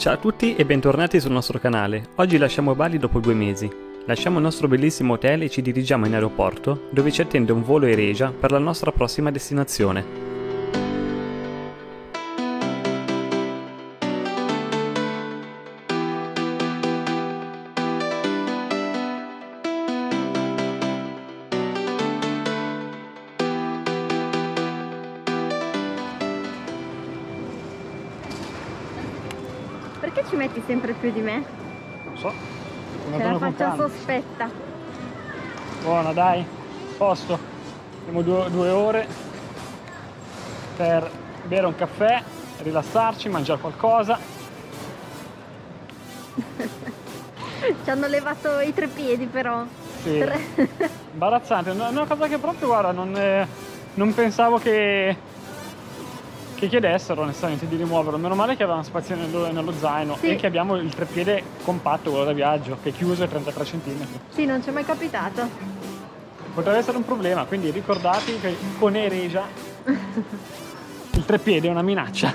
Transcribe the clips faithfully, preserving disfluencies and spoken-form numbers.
Ciao a tutti e bentornati sul nostro canale. Oggi lasciamo Bali dopo due mesi. Lasciamo il nostro bellissimo hotel e ci dirigiamo in aeroporto, dove ci attende un volo Air per la nostra prossima destinazione. Perché ci metti sempre più di me? Non so. C'è la faccia sospetta. Buona, dai. Posto. Abbiamo due, due ore per bere un caffè, rilassarci, mangiare qualcosa. Ci hanno levato i tre piedi però. Sì. Tre... Imbarazzante. È una cosa che proprio, guarda, non, eh, non pensavo che... che chiedessero onestamente di rimuoverlo. Meno male che avevamo spazio nello, nello zaino, sì. E che abbiamo il treppiede compatto, quello da viaggio, che è chiuso a trentatré centimetri. Sì, non ci è mai capitato. Potrebbe essere un problema, quindi ricordati che con Air il treppiede è una minaccia.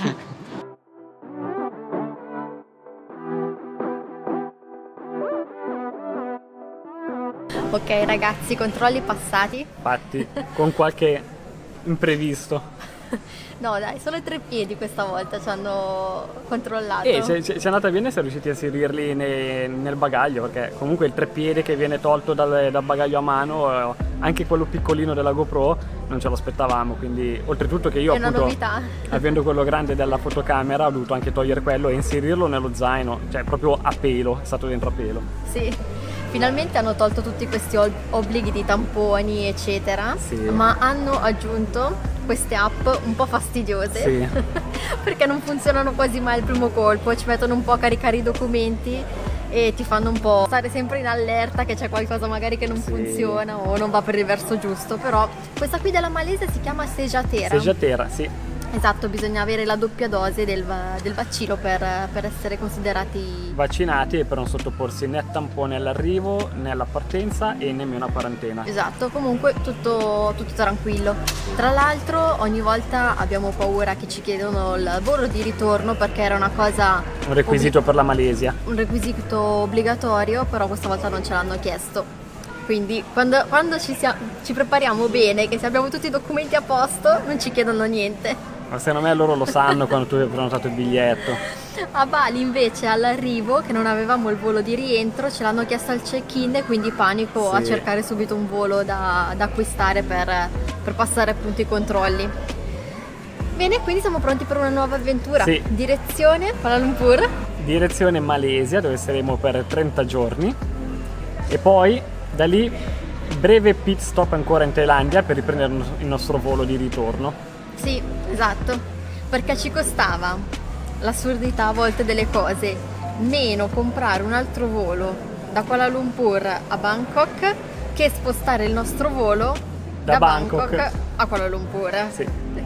Ok ragazzi, controlli passati. Fatti, con qualche imprevisto. No dai, solo i tre piedi questa volta ci hanno controllato. E ci è andata bene, siamo riusciti a inserirli ne, nel bagaglio, perché comunque il treppiede che viene tolto dal, dal bagaglio a mano, anche quello piccolino della GoPro, non ce lo aspettavamo, quindi oltretutto che io è appunto, una novità. Avendo quello grande della fotocamera, ho dovuto anche togliere quello e inserirlo nello zaino, cioè proprio a pelo, è stato dentro a pelo. Sì. Finalmente hanno tolto tutti questi obblighi di tamponi eccetera, sì. Ma hanno aggiunto queste app un po' fastidiose, sì. Perché non funzionano quasi mai al primo colpo, ci mettono un po' a caricare i documenti e ti fanno un po' stare sempre in allerta che c'è qualcosa magari che non sì. funziona o non va per il verso giusto. Però questa qui della Malesia si chiama Sejahtera. Sejahtera, sì. Esatto, bisogna avere la doppia dose del, del vaccino per, per essere considerati vaccinati e per non sottoporsi né a tampone all'arrivo, né alla partenza e nemmeno a quarantena. Esatto, comunque tutto, tutto tranquillo. Tra l'altro ogni volta abbiamo paura che ci chiedono il volo di ritorno perché era una cosa... Un requisito per la Malesia. Un requisito obbligatorio, però questa volta non ce l'hanno chiesto. Quindi quando, quando ci, sia, ci prepariamo bene, che se abbiamo tutti i documenti a posto, non ci chiedono niente. Ma secondo me loro lo sanno quando tu hai prenotato il biglietto. A Bali invece all'arrivo, che non avevamo il volo di rientro, ce l'hanno chiesto al check-in e quindi panico sì. A cercare subito un volo da, da acquistare per, per passare appunto i controlli. Bene, quindi siamo pronti per una nuova avventura. Sì. Direzione Kuala Lumpur. Direzione Malesia, dove saremo per trenta giorni. E poi da lì breve pit stop ancora in Thailandia per riprendere il nostro volo di ritorno. Sì, esatto, perché ci costava l'assurdità a volte delle cose meno comprare un altro volo da Kuala Lumpur a Bangkok che spostare il nostro volo da, da Bangkok. Bangkok a Kuala Lumpur. Sì.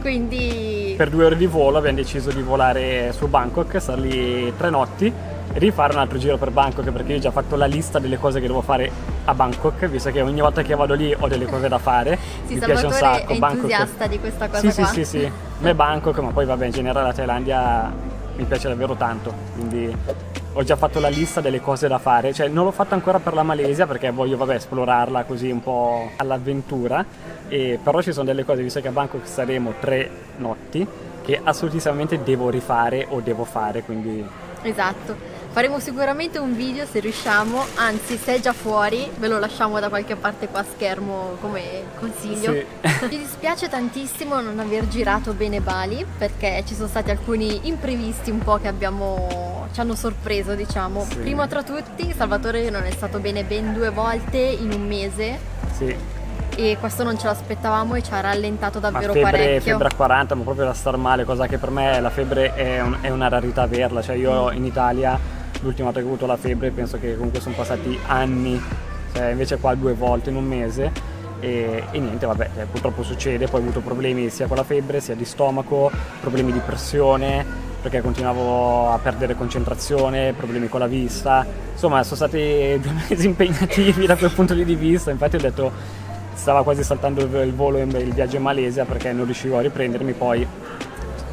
Quindi per due ore di volo abbiamo deciso di volare su Bangkok, star lì tre notti e rifare un altro giro per Bangkok, perché io ho già fatto la lista delle cose che devo fare a Bangkok, visto che ogni volta che vado lì ho delle cose da fare. Sì, mi Salvatore piace un sacco. È Bangkok... entusiasta di questa cosa sì, qua. Sì, sì, sì, a me Bangkok, ma poi vabbè, in generale la Thailandia mi piace davvero tanto, quindi ho già fatto la lista delle cose da fare, cioè non l'ho fatta ancora per la Malesia perché voglio vabbè esplorarla così un po' all'avventura, e però ci sono delle cose, visto che a Bangkok saremo tre notti, che assolutamente devo rifare o devo fare, quindi... Esatto. Faremo sicuramente un video se riusciamo, anzi se è già fuori ve lo lasciamo da qualche parte qua a schermo come consiglio. Sì. Mi dispiace tantissimo non aver girato bene Bali perché ci sono stati alcuni imprevisti un po' che abbiamo, ci hanno sorpreso diciamo. Sì. Primo tra tutti Salvatore non è stato bene ben due volte in un mese. Sì. E questo non ce l'aspettavamo e ci ha rallentato davvero ma febbre, parecchio. Febbre a quaranta, ma proprio da star male, cosa che per me la febbre è, un, è una rarità averla, cioè io in Italia l'ultima volta che ho avuto la febbre penso che comunque sono passati anni, cioè invece qua due volte in un mese e, e niente vabbè, eh, purtroppo succede. Poi ho avuto problemi sia con la febbre sia di stomaco, problemi di pressione perché continuavo a perdere concentrazione, problemi con la vista, insomma sono stati due mesi impegnativi da quel punto di vista. Infatti ho detto, stava quasi saltando il volo, il viaggio in Malesia perché non riuscivo a riprendermi. Poi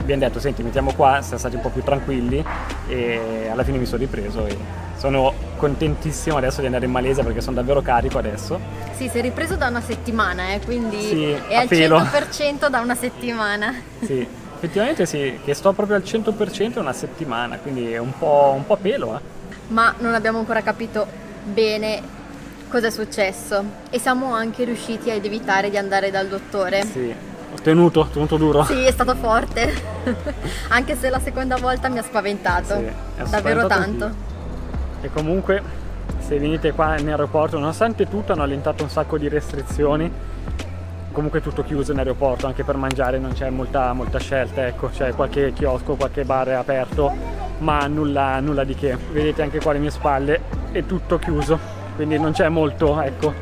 abbiamo detto senti mettiamo qua, siamo stati un po' più tranquilli e alla fine mi sono ripreso e sono contentissimo adesso di andare in Malesia perché sono davvero carico adesso. Sì, si è ripreso da una settimana, eh, quindi sì, è al pelo. cento per cento da una settimana. Sì, effettivamente sì, che sto proprio al cento per cento una settimana, quindi è un po', un po' a pelo. Eh. Ma non abbiamo ancora capito bene cosa è successo e siamo anche riusciti ad evitare di andare dal dottore. Sì, ho tenuto, ho tenuto duro. Sì, è stato forte, anche se la seconda volta mi ha spaventato, sì, davvero tanto. Anch'io. E comunque se venite qua in aeroporto, nonostante tutto hanno allentato un sacco di restrizioni, comunque è tutto chiuso in aeroporto, anche per mangiare non c'è molta, molta scelta, ecco, c'è qualche chiosco, qualche bar è aperto, ma nulla, nulla di che. Vedete anche qua alle mie spalle è tutto chiuso, quindi non c'è molto, ecco.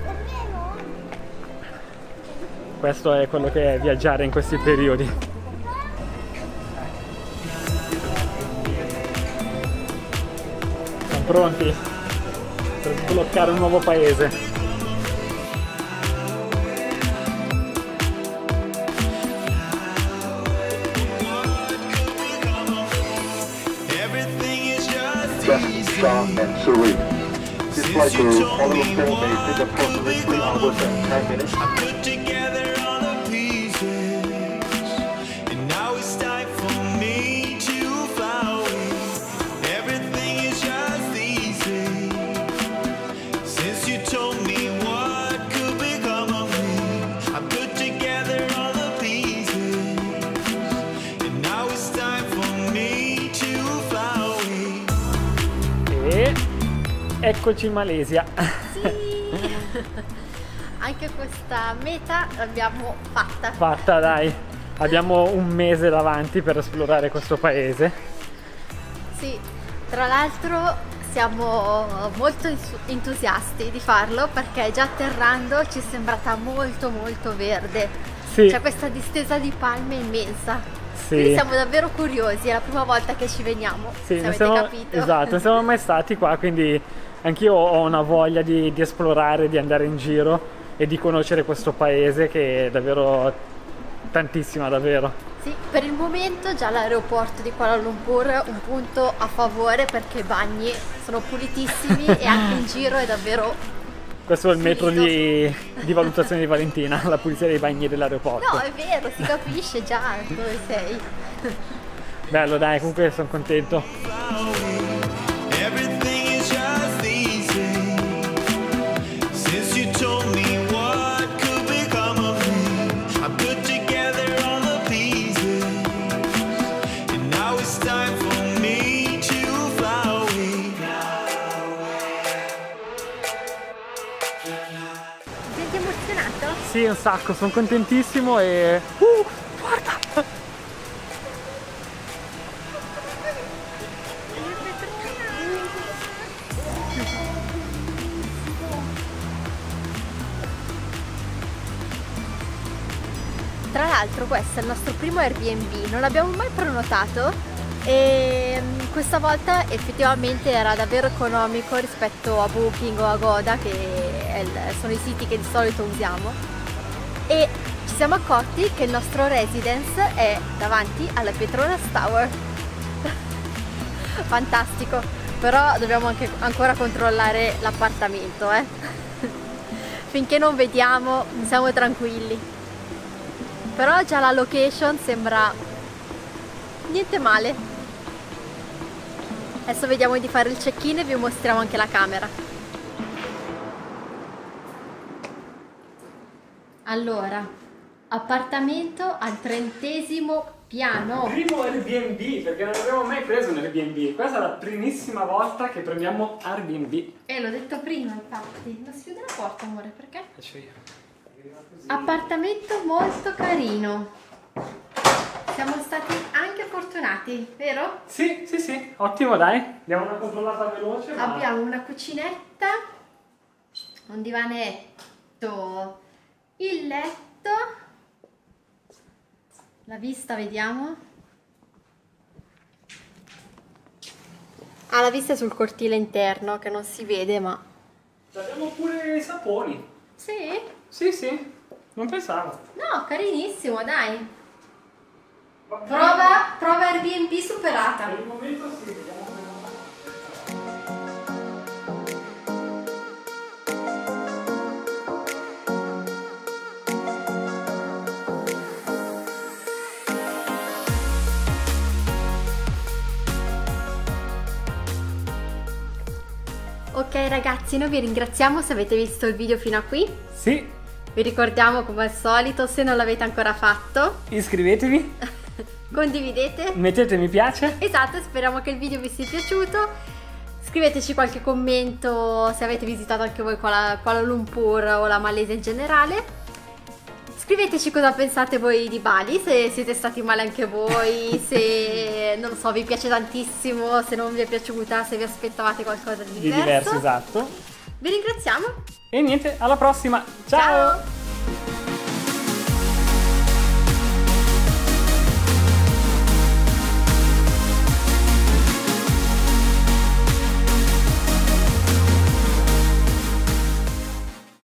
Questo è quello che è viaggiare in questi periodi. Pronti per sbloccare un nuovo paese. Calm and serene. This flight to Kuala Lumpur may take approximately three hours and ten minutes. Eccoci in Malesia. Sì. Anche questa meta l'abbiamo fatta. Fatta, dai. Abbiamo un mese davanti per esplorare questo paese. Sì, tra l'altro siamo molto entusiasti di farlo perché già atterrando ci è sembrata molto molto verde. Sì. C'è questa distesa di palme immensa. Sì. Quindi siamo davvero curiosi, è la prima volta che ci veniamo, sì, se avete siamo, capito. Esatto, non siamo mai stati qua, quindi anch'io ho una voglia di, di esplorare, di andare in giro e di conoscere questo paese che è davvero tantissima, davvero. Sì, per il momento già l'aeroporto di Kuala Lumpur un punto a favore perché i bagni sono pulitissimi e anche in giro è davvero questo è il metro pulito. di, di valutazione di Valentina, la pulizia dei bagni dell'aeroporto. No, è vero, si capisce già dove sei. Bello, dai, comunque sono contento. Senti emozionato? Sì, un sacco, sono contentissimo e... Uh, guarda! Tra l'altro questo è il nostro primo Airbnb, non l'abbiamo mai prenotato e questa volta effettivamente era davvero economico rispetto a Booking o Agoda, che è il, sono i siti che di solito usiamo, e ci siamo accorti che il nostro residence è davanti alla Petronas Tower. Fantastico, però dobbiamo anche ancora controllare l'appartamento, eh. Finché non vediamo siamo tranquilli, però già la location sembra niente male. Adesso vediamo di fare il check-in e vi mostriamo anche la camera. Allora, appartamento al trentesimo piano. Primo Airbnb, perché non abbiamo mai preso un Airbnb. Questa è la primissima volta che prendiamo Airbnb. Eh, l'ho detto prima, infatti. Non si chiude la porta, amore, perché? Faccio io. Appartamento molto carino. Siamo stati anche fortunati, vero? Sì, sì, sì, ottimo, dai. Diamo una controllata veloce. Ma... Abbiamo una cucinetta, un divanetto, il letto, la vista, vediamo. Ah, la vista è sul cortile interno che non si vede, ma... Abbiamo pure i saponi. Sì? Sì, sì, non pensavo. No, carinissimo, dai. Prova, prova Airbnb superata. Per il momento sì, vediamo. Ok ragazzi, noi vi ringraziamo se avete visto il video fino a qui. Sì. Vi ricordiamo come al solito, se non l'avete ancora fatto, Iscrivetevi. condividete. Mettete mi piace. Esatto, speriamo che il video vi sia piaciuto. Scriveteci qualche commento se avete visitato anche voi Kuala, Kuala Lumpur o la Malesia in generale. Scriveteci cosa pensate voi di Bali, se siete stati male anche voi, se non lo so, vi piace tantissimo, se non vi è piaciuta, se vi aspettavate qualcosa di diverso. Di diverso, esatto. Vi ringraziamo. E niente, alla prossima. Ciao. Ciao.